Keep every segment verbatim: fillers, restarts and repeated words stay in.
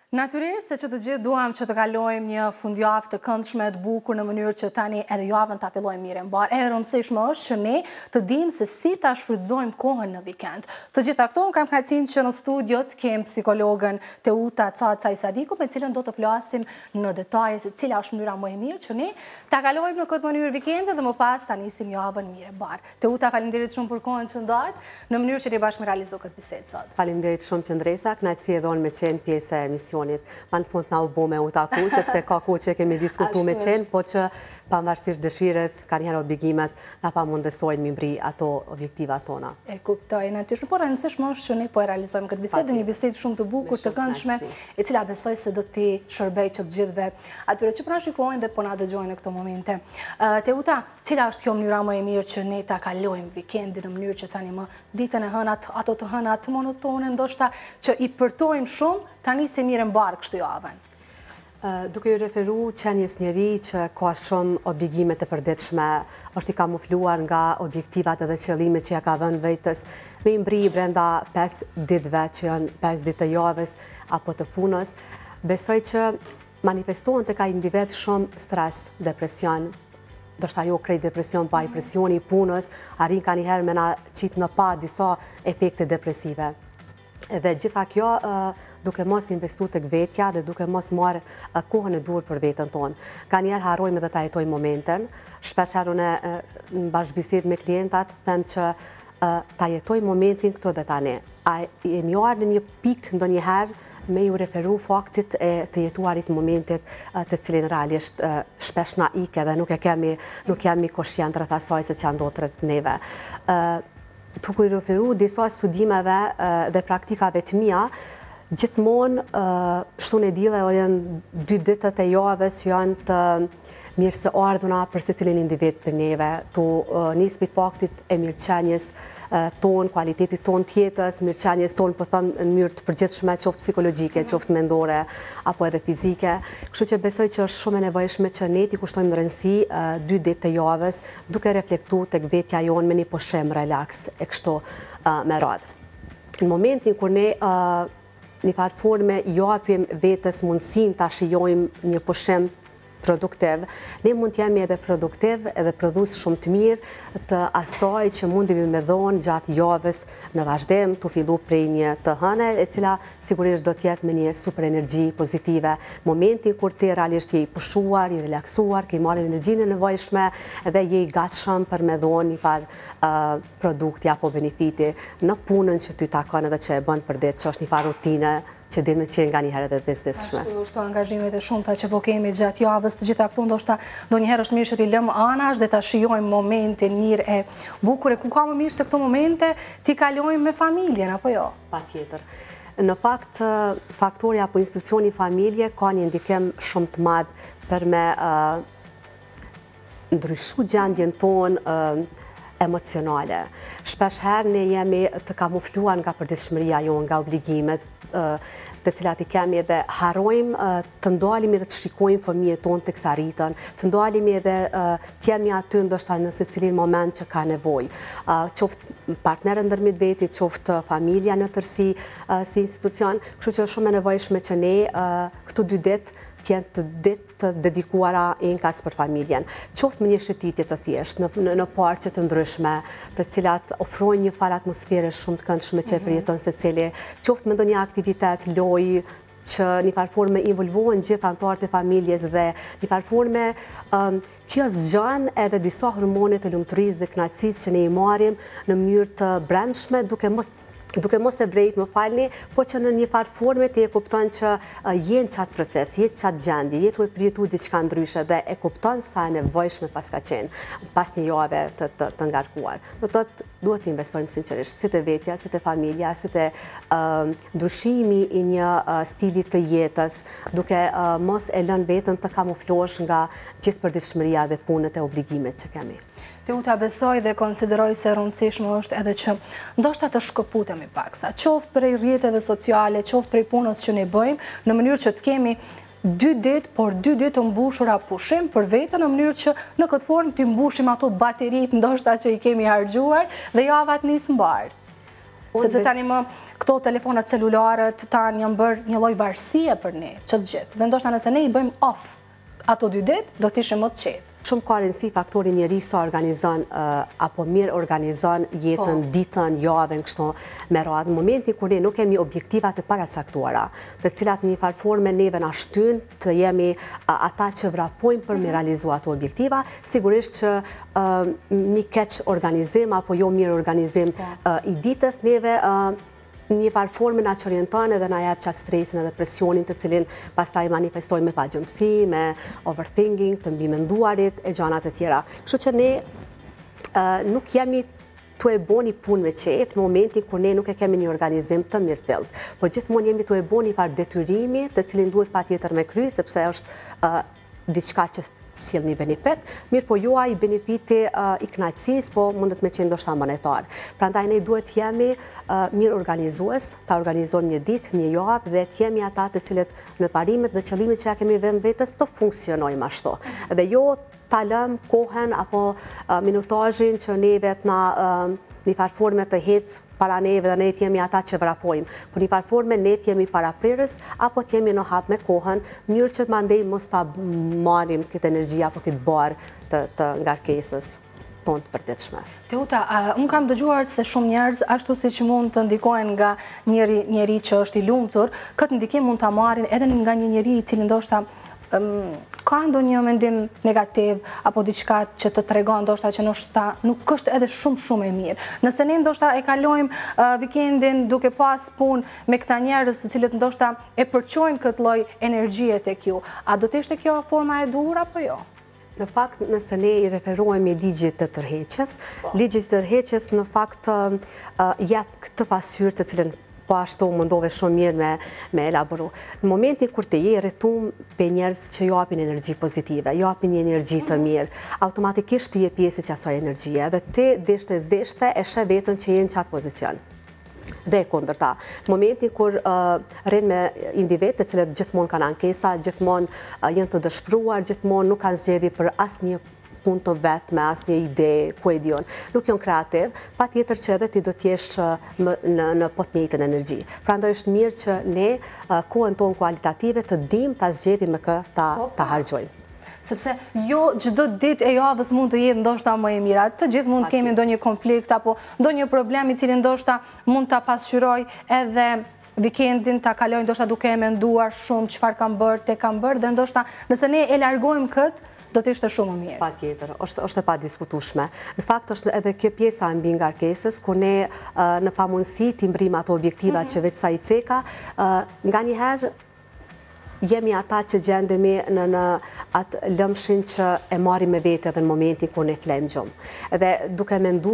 Natyrisht se që të gjithë duam që të kalojmë një fundjavë të këndshme të bukur në mënyrë që tani edhe javën ta fillojmë mirë mbar. E rëndësishme është që ne të dimë se si ta shfrytëzojmë kohën në vikend. Të gjitha këto kam kënaqësinë që në studio të kem psikologën Teuta Caca Isadiku, me cilën do të flasim në detaje se cila është mënyra më e mirë që ne ta kalojmë në këtë mënyrë vikendin dhe më pas ta nisim javën mirë mbar. Teuta, faleminderit shumë për kohën që ndat në mënyrë që ne bashkë me realizoj këtë bisedë sot. Faleminderit shumë Qëndresa, kënaqësi e dhon me qenë pjesë e emisionit. Ma në fund në albu me u taku, sepse ka ku që kemi diskutu me qenë, po që pavarësisht dëshires, ka njëherë obligimet, na pa mundësojnë mi mbri ato objektiva tona. E kuptoj, natyrisht, por rëndësishme është që ne po e realizojmë këtë bisedë, një bisedë shumë të bukur, të këndshme, e cila besoj se do t'i shërbej që të gjithëve atyre që po na shikojnë dhe po na dëgjojnë në këto momente. Teuta, cila është kjo mënyra më e mirë që ne ta kalojmë vikendin në mënyrë që tani më ditën e hënat, ato të hënat monotone, ndoshta që i përtojmë shumë, tani se mirë mbar kështu javën. Duke ju referu qenjes njeri që ka shumë obligimet e përditshme, është i kamufluar nga objektivat edhe qëllimet që ja ka dhënë vetës, me i mbri brenda pesë ditëve që janë pesë ditë të javës apo të punës, besoj që manifestohen të ka individ shumë stres, depresion, do shta jo krejt depresion, pa i presioni i punës, arrin ka njëherë me na qitë në pa disa efekte depresive. Dhe gjitha kjo duke mos investu të vetja dhe duke mos marrë kohën e dur për vetën tonë. Ka njerë harrojme dhe ta jetojmë momenten, shpesher unë në bashkëbisedë me klientat, them që ta jetojmë momentin këto dhe tani. A e njarë në një pik ndo njëherë me ju referu faktit e të jetuarit momentit të cilin realisht shpesh na ike dhe nuk e kemi, nuk kemi koshjent rreth asaj se që ndodh rreth neve. Tu ku i referu disa studimeve dhe praktikave të mia, gjithmonë shtun e dile o janë dy ditët e javës që janë të mirë së ardhuna për se cilin individ për neve, tu nisë për faktit e mirëqenjes tonë, kualitetit tonë tjetës, mirëqenjes tonë për thënë në mjërë të përgjithshme, qoftë psikologjike, qoftë mendore, apo edhe fizike. Kështu që besoj që është shumë e nevojshme që ne t'i kushtojmë në rëndësi dy ditë të javës, duke reflektu të vetja jonë me një pushim relax e kështu me radhë. Në momentin kur ne një farë forme japim vetës mundësin të shijojmë një pushim produktiv, ne mund t'jemi edhe produktiv edhe produs shumë të mirë të asaj që mundimi me dhonë gjatë javës në vazhdim, të fillu prej një të hëne, e cila sigurisht do t'jetë me një super energji pozitive. Momentin kur ti realisht je i pushuar, i relaksuar, ke i marrë energjinë e nevojshme edhe je i gatshëm për me dhonë një farë produkti apo benefiti në punën që ty takon edhe që e bën për ditë, që është një farë rutine që dinë me qenë nga njëherë edhe biznesshme. Ashtu është angazhimet e shumëta që po kemi gjatë javës, të gjitha këtu ndoshta do njëherë është mirë që t'i lëmë anash dhe ta shijojmë momentin mirë e bukur, e ku ka më mirë se këto momente t'i kalojmë me familjen, apo jo? Pa tjetër. Në fakt, faktori apo institucioni familje ka një ndikim shumë të madh për me ndryshu gjendjen tonë emocionale. Shpesh herë ne jemi të kamufluar nga përditshmëria jonë, nga obligimet të cilat i kemi edhe harrojmë të ndalimi dhe të shikojmë fëmijët tonë të kësa rritën, të ndalimi edhe t'jemi aty ndoshta në secilin moment që ka nevojë. Qoftë partnerën ndërmjet veti, qoftë familja në tërësi si institucion, kështu që është shumë e nevojshme që ne këtu dy ditë t'jenë të ditë të dedikuara enkas për familjen. Qoftë me një shëtitje të thjesht, në parqe të ndryshme, të cilat ofrojnë një farë atmosfere shumë të këndshme që e përjeton se cili, qoftë me ndonjë aktivitet, lojë, që një farë forme involvohen gjithë antarët e familjes dhe një farë forme kjo zgjan edhe disa hormone të lumturisë dhe kënaqësisë që ne i marrim në mënyrë të brendshme duke mos duke mos e vrejt më falni, po që në një farë forme ti e kupton që jenë qatë proces, jetë qatë gjendje, jetë u e përjetu diçka ndryshe dhe e kupton sa e nevojshme pas ka qenë, pas një jave të, të, të ngarkuar. Do të të duhet të investojmë sinqerisht, si të vetja, si të familja, si të uh, ndryshimi i një uh, stilit të jetës, duke uh, mos e lën vetën të kamuflosh nga gjithë përditshmëria dhe punët e obligimet që kemi. Teuta, besoj dhe konsideroj se rëndësishme është edhe që ndoshta të shkëputemi paksa, qoftë prej rrjeteve sociale, qoftë prej punës që ne bëjmë, në mënyrë që të kemi dy ditë, por dy ditë të mbushura pushim për vetën, në mënyrë që në këtë formë të mbushim ato baterit ndoshta që i kemi harxhuar dhe javat nisë mbarë. Sepse tani më këto telefonat celularët tani janë bërë një lloj varësie për ne, që të gjithë. Dhe ndoshta nëse ne i bëjmë off ato dy ditë, do të ishim më të qetë. Shumë ka rëndësi faktori njeri sa organizon apo mirë organizon jetën, ditën, javën, kështu me radhë. Në momentin kur ne nuk kemi objektivat e paracaktuara, të cilat në një farë forme neve na shtyn të jemi ata që vrapojmë për me realizu ato objektiva, sigurisht që një keq organizim apo jo mirë organizim i ditës neve një farë forme na që orienton edhe na jep qatë stresin edhe presionin të cilin pastaj manifestojnë me pagjëmsi, me overthinking, të mbi menduarit e gjanat e tjera. Kështu që ne nuk jemi të e bo një punë me qef në momentin kur ne nuk e kemi një organizim të mirë fillt. Por gjithmonë jemi të e bo një farë detyrimi të cilin duhet pa tjetër me kry, sepse është diçka që sjell një benefit, mirë po jo ai benefiti i kënaqësisë, po mundet me qenë ndoshta monetar. Prandaj ne duhet jemi mirë organizues, ta organizojmë një ditë, një javë dhe të jemi ata të cilët në parimet dhe qëllimet që ja kemi vënë vetes të funksionojmë ashtu. Dhe jo ta lëm kohën apo minutazhin që ne vetë na një farë forme të hecë para neve dhe ne të jemi ata që vrapojmë. Por një farë forme ne të jemi paraprirës apo të jemi në hap me kohën, njërë që të mandej mos ta marim këtë energji apo këtë barë të ngarkesës tonë të përditshme. Teuta, unë kam dëgjuar se shumë njerëz, ashtu si që mund të ndikojnë nga njeri që është i lumtur, këtë ndikim mund të marrin edhe nga një njeri i cili ndoshta ka ndo një mendim negativ apo diçka që të tregon ndoshta që ndoshta nuk është edhe shumë shumë e mirë. Nëse ne ndoshta e kalojmë vikendin duke pas punë me këta njerëz të cilët ndoshta e përqojnë këtë lloj energjie tek ju, a do të ishte kjo forma e duhur apo jo? Në fakt, nëse ne i referohemi ligjit të tërheqjes, ligjit të tërheqjes në fakt jep këtë pasqyrë të cilën po ashtu mundove shumë mirë me elaboru. Në momenti kur të je rrethum pe njerëz që japin energji pozitive, japin një energji të mirë, automatikisht të je pjesë që asaj energjie dhe ti deshte zdeshte e sheh veten që je në qatë pozicion. Dhe kundërta. Në momentin kur rrin me individ të cilët gjithmonë kanë ankesa, gjithmonë janë të dëshpëruar, gjithmonë nuk kanë zgjedhje për asnjë punë të vetë me asnjë ide, ku e dion. Nuk janë kreativ, patjetër që edhe ti do të jesh në po të njëjtën energji. Prandaj është mirë që ne kohën tonë kualitative të dimë ta zgjedhim me kë ta ta harxojmë. Sepse jo çdo ditë e javës mund të jetë ndoshta më e mira. Të gjithë mund të kemi ndonjë konflikt apo ndonjë problem i cili ndoshta mund ta pasqyroj edhe vikendin ta kaloj ndoshta duke e menduar shumë çfarë kam bërë, te kam bërë dhe ndoshta nëse ne e largojmë këtë do të ishte shumë më mirë. Patjetër, është është e padiskutueshme. Në fakt është edhe kjo pjesa e mbi ngarkesës ku ne në pamundësi të mbrim ato objektiva që vetë sa i ceka, nganjëherë jemi ata që gjendemi në atë lëmshin që e marrim me vete edhe në momentin kur ne flejmë gjumë. Edhe duke mendu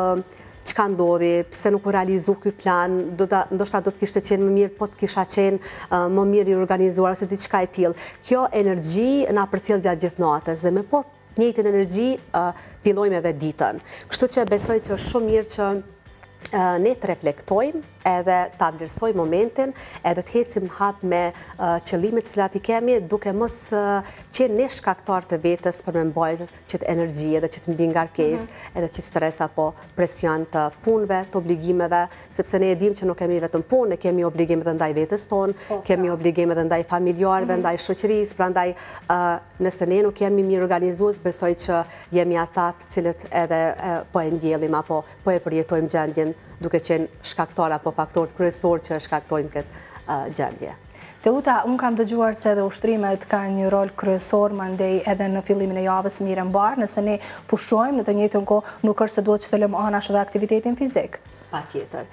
çka ndodhi, pse nuk u realizu ky plan, ndoshta do të kishte qenë më mirë, po të kisha qenë më mirë i organizuar ose diçka e tillë. Kjo energji na përcjell gjatë gjithë natës dhe me po njëjtën energji fillojmë edhe ditën. Kështu që besoj që është shumë mirë që ne të reflektojmë edhe ta vlerësojmë momentin, edhe të hecim hap me qëllimet të cilat i kemi, duke mos qenë ne shkaktar të vetës për me mbajtur qëtë energji edhe qëtë mbi ngarkesë, edhe qëtë stres apo presion të punëve, të obligimeve, sepse ne e dim që nuk kemi vetëm punë, ne kemi obligime dhe ndaj vetës tonë, kemi obligime dhe ndaj familjarëve, ndaj shoqërisë, prandaj nëse ne nuk jemi mirë organizues, besoj që jemi ata të cilët edhe po e ndjellim apo po e përjetojmë gjendjen duke qenë shkaktar apo faktor kryesor që shkaktojnë këtë gjendje. Teuta, unë kam dëgjuar se edhe ushtrimet ka një rol kryesor, mandej edhe në fillimin e javës mirë mbar, nëse ne pushojmë në të njëjtën kohë, nuk është se duhet që të lëmë anash edhe aktivitetin fizik. Patjetër.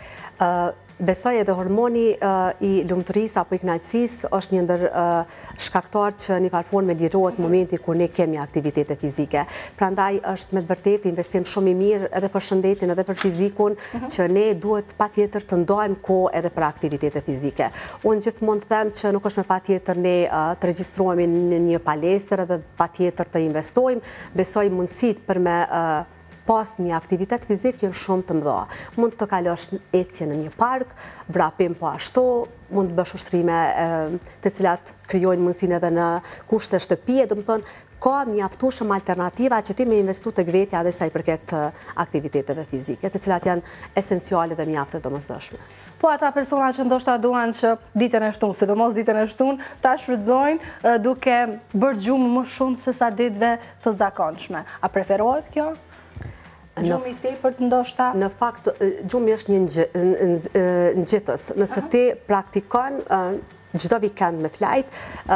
Besoj edhe hormoni i lumturisë apo i kënaqësisë është një ndër shkaktar që një farë forme lirohet në momentin kur ne kemi aktivitete fizike. Prandaj është me të vërtetë investim shumë i mirë edhe për shëndetin edhe për fizikun që ne duhet patjetër të ndajmë kohë edhe për aktivitete fizike. Unë gjithmonë them që nuk është me patjetër ne të regjistrohemi në një palestër edhe patjetër të investojmë, besoj mundësitë për me pas një aktivitet fizik janë shumë të mëdha. Mund të kalosh ecje në një park, vrapim po ashtu, mund të bësh ushtrime të cilat krijojnë mundësinë edhe në kushte shtëpie, do të thonë ka mjaftueshëm alternativa që ti me investu të vetja dhe sa i përket aktiviteteve fizike, të cilat janë esenciale dhe mjaftë të domosdoshme. Po ata persona që ndoshta duan që ditën e shtunë, sidomos ditën e shtunë, ta shfrytëzojnë duke bërë gjumë më shumë se sa ditëve të zakonshme. A preferohet kjo? Gjumi i tepërt ndoshta? Në fakt, gjumi është një ngjitës. Nëse ti praktikon çdo vikend me flajt,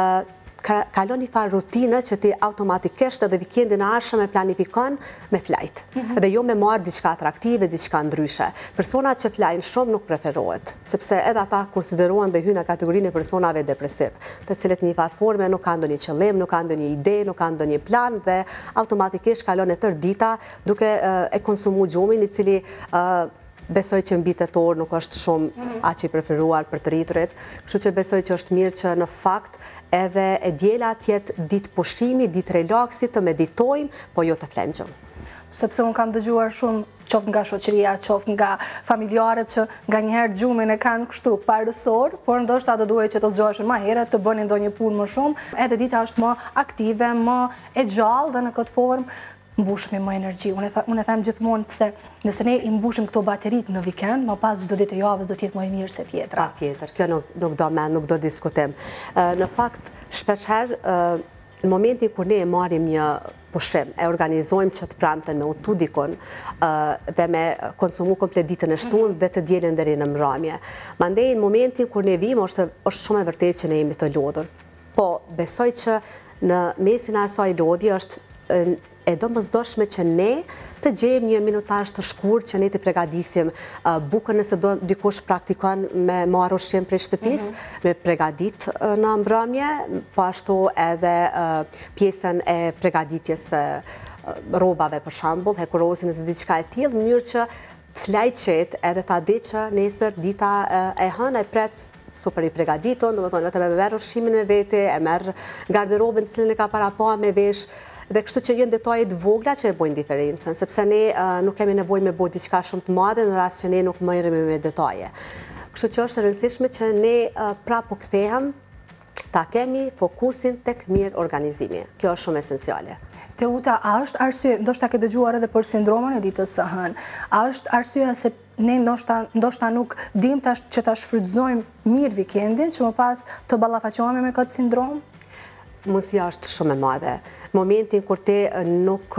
kalon një farë rutinë që ti automatikisht edhe vikendin e ardhshëm e planifikon me flajt. Dhe jo me marrë diçka atraktive, diçka ndryshe. Personat që flajnë shumë nuk preferohet, sepse edhe ata konsiderohen dhe hyjnë në kategorinë e personave depresiv, të cilët në një farë forme nuk kanë ndonjë qëllim, nuk kanë ndonjë ide, nuk kanë ndonjë plan dhe automatikisht kalon e tërë dita duke e konsumu gjumin, i cili besoj që mbi tetor nuk është shumë aq i preferuar për të rriturit, kështu që besoj që është mirë që në fakt edhe e diela tjetë ditë pushimi, ditë relaksi, të meditojmë, po jo të flejmë gjumë. Sepse unë kam dëgjuar shumë, qoftë nga shoqëria, qoftë nga familjarët që nga njëherë gjumin e kanë kështu parësor, por ndoshta do duhet që të zgjoheshin më herët, të bënin ndonjë punë më shumë, edhe dita është më aktive, më e gjallë dhe në këtë formë mbushëm më energji. Unë e them gjithmonë se nëse ne i mbushim këto baterit në vikend, më pas çdo ditë e javës do të jetë më e mirë se tjetra. Patjetër, kjo nuk do mend, nuk do diskutim. Në fakt, shpeshherë në momentin kur ne e marrim një pushim, e organizojmë që të premten me utu dikun dhe me konsumu komplet ditën e shtunë dhe të dielën deri në mramje. Mandej në momentin kur ne vim është shumë e vërtetë që ne jemi të lodhur. Po besoj që në mesin e asaj lodhje është e domosdoshme që ne të gjejmë një minutazh të shkurtër që ne të përgatisim bukën nëse do dikush praktikon me marrë ushqim prej shtëpisë, me përgatit në mbrëmje, po ashtu edhe pjesën e përgatitjes së rrobave për shembull, hekurosin ose diçka e tillë, në mënyrë që flajçet edhe ta di që nesër dita e hënë e pret super i përgatitur, domethënë vetëm e merr ushqimin me vete, e merr garderobën të cilën e ka para pa me vesh. Dhe kështu që jenë detajet vogla që e bojnë diferencën, sepse ne nuk kemi nevojë me bojë diçka shumë të madhe në rast që ne nuk merremi me detaje. Kështu që është e rëndësishme që ne prapë po kthehem ta kemi fokusin tek mirë organizimi. Kjo është shumë esenciale. Teuta, a është arsye, ndoshta ke dëgjuar edhe për sindromën e ditës së hënë, a është arsye se ne ndoshta nuk dim që ta shfrytëzojmë mirë vikendin, që më pas të ballafaqohemi me këtë sindrom? Mundësia është shumë e madhe. Momentin kur ti nuk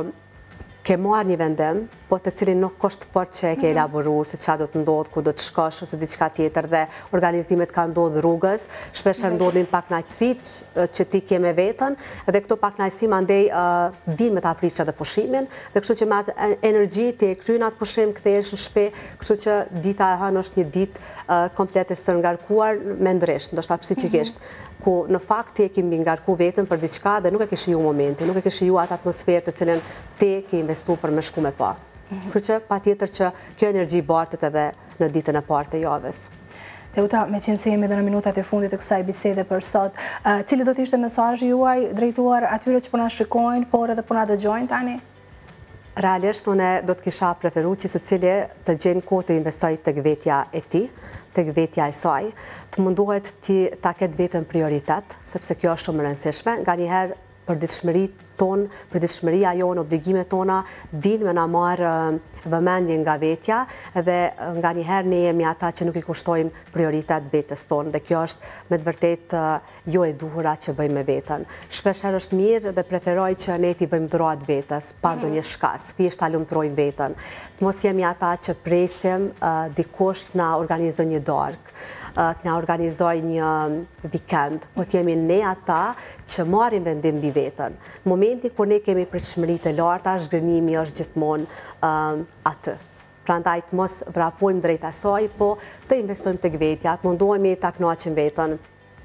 ke marrë një vendim, po të cilin nuk është fort që e ke elaboru, se qa do të ndodhë, ku do të shkosh, ose diçka tjetër dhe organizimet ka ndodhë rrugës, shpesher ndodhin pak knajtësit që ti ke me vetën, dhe këto pak knajtësi mandej din me ta prish edhe pushimin, dhe kështu që me atë energji ti e kryen atë pushim, kthehesh në shtëpi, kështu që dita e hënë është një ditë komplet e stërngarkuar me ndresht, ndoshta psikikisht, ku në fakt ti e ke mbi ngarku vetën për diçka dhe nuk e ke shiju momentin, nuk e ke shiju atë atmosferë të cilën ti ke investu për me shku me pa. Kërë që pa tjetër që kjo energji bartet edhe në ditën e parë të javës. Teuta, me qenë se jemi dhe në minutat e fundit të kësaj bisede për sot, cili do t'ishte mesazhi juaj drejtuar atyre që po na shikojnë, por edhe po na dëgjojnë tani? Realisht, unë do të kisha preferu që se cili të gjenë kohë të investoj tek vetja e ti, tek vetja e saj, të munduhet ti ta ketë vetën prioritet, sepse kjo është shumë e rëndësishme, nga njëherë për ditëshmëritë tonë, për ditëshmëria jonë, obligimet tona, din me na marë vëmendje nga vetja dhe nga njëherë ne jemi ata që nuk i kushtojmë prioritet vetës tonë dhe kjo është me të vërtet jo e duhura që bëjmë me vetën. Shpesher është mirë dhe preferoj që ne ti bëjmë dhurat vetës, pa do një shkas, thjesht ta lumturojmë vetën. Mos jemi ata që presim dikush na organizoj një darkë, të nga organizoj një vikend, po t'jemi ne ata që marim vendim mbi vetën. Në momenti kur ne kemi pritshmëritë e larta, zhgënjimi është gjithmonë aty. Prandaj të mos vrapojmë drejt asaj, po të investojmë tek vetja, të mundohemi ta kënaqim veten.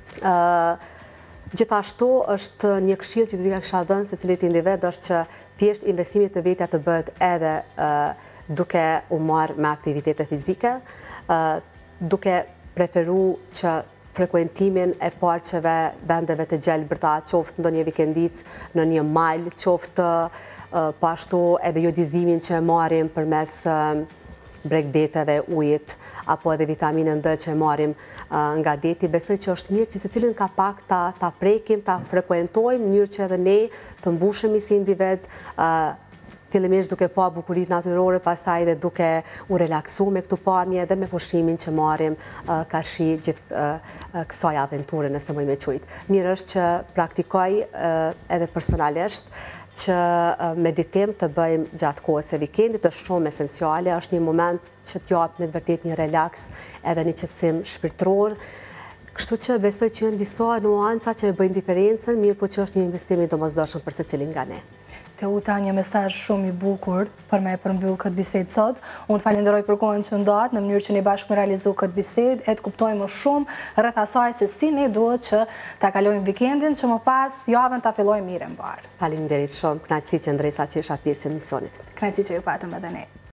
Gjithashtu është një këshill që do t'ja kisha dhënë secilit individ është që thjesht investimi të vetja të bëhet edhe duke u marrë me aktivitete fizike, duke preferu që frekuentimin e parqeve vendeve të gjelbërta, qoftë ndonjë vikendic në një mal, qoftë pashtu edhe jodizimin që marrim përmes bregdeteve, ujit, apo edhe vitaminën D që e marim nga deti. Besoj që është mirë që se cilin ka pak ta prekim, ta frekuentojmë, mënyrë që edhe ne të mbushemi si individ, fillimisht duke pa bukurit natyrore, pastaj dhe duke u relaksu me këtu pamje dhe me pushtimin që marim ka shi gjithë kësaj aventure, nëse mëj me qujtë. Mirë është që praktikoj edhe personalisht që meditim të bëjmë gjatë kohës e vikendit, është shumë esenciale, është një moment që t'japë me të vërtet një relax edhe një qëtësim shpirtëror. Kështu që besoj që janë disa nuanca që e bëjnë diferencën, mirë po që është një investim i domosdoshëm për secilin nga ne. Teuta, një mesazh shumë i bukur për me përmbyll këtë bisedë sot. Unë të falenderoj për kohën që ndatë në mënyrë që ne bashkë me realizu këtë bisedë, e të kuptojmë më shumë rreth asaj se si ne duhet që ta kalojmë vikendin, që më pas javën ta fillojmë mirë mbar. Faleminderit shumë, kënaqësi që ndresa që isha pjesë e misionit. Kënaqësi që ju patëm edhe ne.